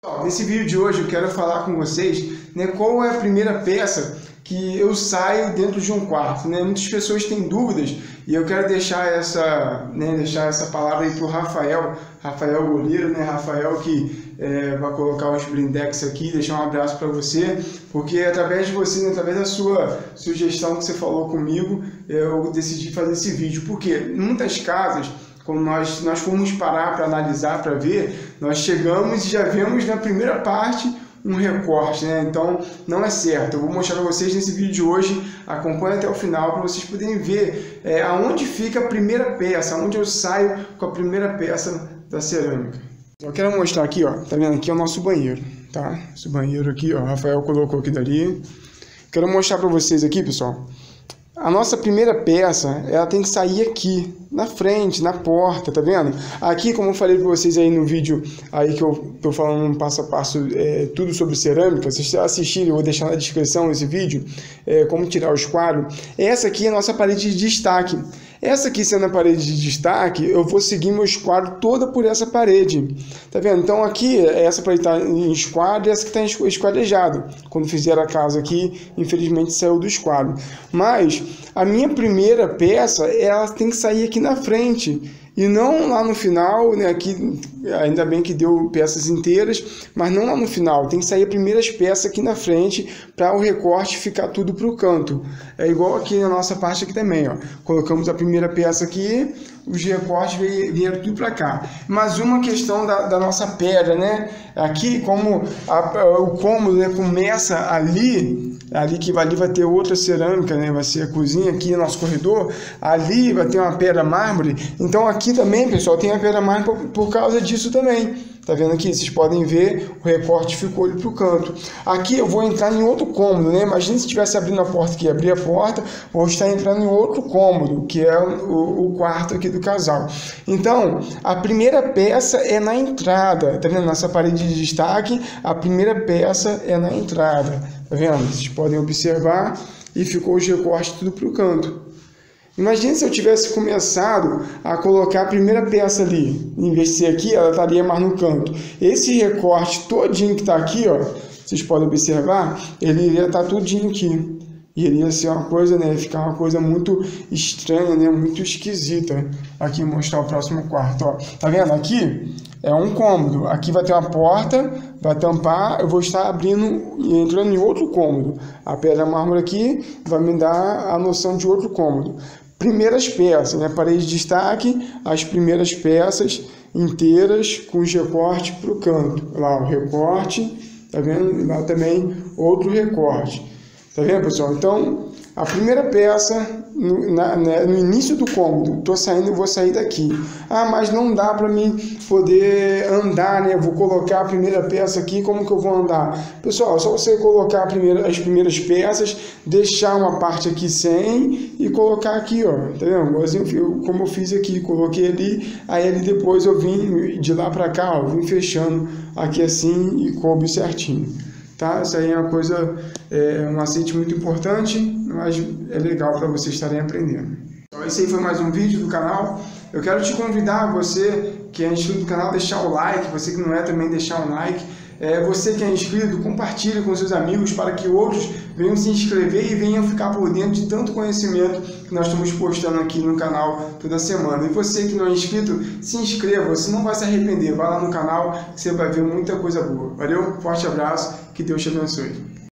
Nesse vídeo de hoje eu quero falar com vocês, qual é a primeira peça que eu saio dentro de um quarto. Muitas pessoas têm dúvidas e eu quero deixar essa palavra aí para o Rafael Goleiro, Rafael que vai colocar os blindex aqui, deixar um abraço para você, porque através de você, através da sua sugestão que você falou comigo, eu decidi fazer esse vídeo, porque em muitas casas, quando nós fomos parar para analisar, para ver, nós chegamos e já vemos na primeira parte um recorte, Então não é certo. Eu vou mostrar para vocês nesse vídeo de hoje, acompanhe até o final para vocês poderem ver aonde fica a primeira peça, aonde eu saio com a primeira peça da cerâmica. Eu quero mostrar aqui, tá vendo? Aqui é o nosso banheiro, tá? Esse banheiro aqui, o Rafael colocou aqui dali. Quero mostrar para vocês aqui, pessoal. A nossa primeira peça, ela tem que sair aqui, na frente, na porta, tá vendo? Aqui, como eu falei para vocês aí no vídeo aí que eu tô falando um passo a passo, tudo sobre cerâmica, se vocês assistirem, eu vou deixar na descrição esse vídeo, como tirar os quadros. Essa aqui é a nossa parede de destaque. Essa aqui sendo a parede de destaque, eu vou seguir meu esquadro toda por essa parede. Tá vendo? Então aqui, essa parede está em esquadro e essa que está esquadrejada. Quando fizeram a casa aqui, infelizmente saiu do esquadro. Mas a minha primeira peça, ela tem que sair aqui na frente. E não lá no final, aqui, ainda bem que deu peças inteiras, mas não lá no final, tem que sair as primeiras peças aqui na frente para o recorte ficar tudo para o canto. É igual aqui na nossa parte aqui também, colocamos a primeira peça aqui, os recortes vieram tudo para cá. Mas uma questão da nossa pedra, Aqui, como o cômodo começa ali que ali vai ter outra cerâmica, vai ser a cozinha aqui no nosso corredor, ali vai ter uma pedra mármore, então aqui também, pessoal, tem a pedra mármore por causa disso também. Tá vendo aqui? Vocês podem ver, o recorte ficou ali pro canto. Aqui eu vou entrar em outro cômodo, Imagina se estivesse abrindo a porta aqui, abrir a porta, vou estar entrando em outro cômodo, que é o quarto aqui do casal. Então, a primeira peça é na entrada, tá vendo? Nessa parede de destaque, a primeira peça é na entrada, tá vendo? Vocês podem observar e ficou os recortes tudo pro canto. Imagina se eu tivesse começado a colocar a primeira peça ali, em vez de ser aqui, ela estaria mais no canto. Esse recorte todinho que está aqui, vocês podem observar, ele iria estar todinho aqui. E iria ser uma coisa, ficar uma coisa muito estranha, muito esquisita. Aqui, mostrar o próximo quarto, Tá vendo? Aqui é um cômodo. Aqui vai ter uma porta, vai tampar, eu vou estar abrindo e entrando em outro cômodo. A pedra mármore aqui vai me dar a noção de outro cômodo. Primeiras peças, parede de destaque, as primeiras peças inteiras com os recortes para o canto. Lá o recorte, tá vendo? E lá também outro recorte. Tá vendo, pessoal? Então, a primeira peça, no início do cômodo, vou sair daqui. Ah, mas não dá para mim poder andar, Vou colocar a primeira peça aqui, como que eu vou andar? Pessoal, é só você colocar as primeiras peças, deixar uma parte aqui sem e colocar aqui, tá vendo? Como eu fiz aqui, coloquei ali, aí ali depois eu vim de lá para cá, vim fechando aqui assim e coube certinho. Tá? Isso aí é uma coisa, um macete muito importante, mas é legal para vocês estarem aprendendo. Então, esse aí foi mais um vídeo do canal. Eu quero te convidar, você que é inscrito no canal, deixar o like, você que não é também deixar um like. Você que é inscrito, compartilhe com seus amigos para que outros venham se inscrever e venham ficar por dentro de tanto conhecimento que nós estamos postando aqui no canal toda semana. E você que não é inscrito, se inscreva, você não vai se arrepender. Vai lá no canal que você vai ver muita coisa boa. Valeu? Forte abraço, que Deus te abençoe.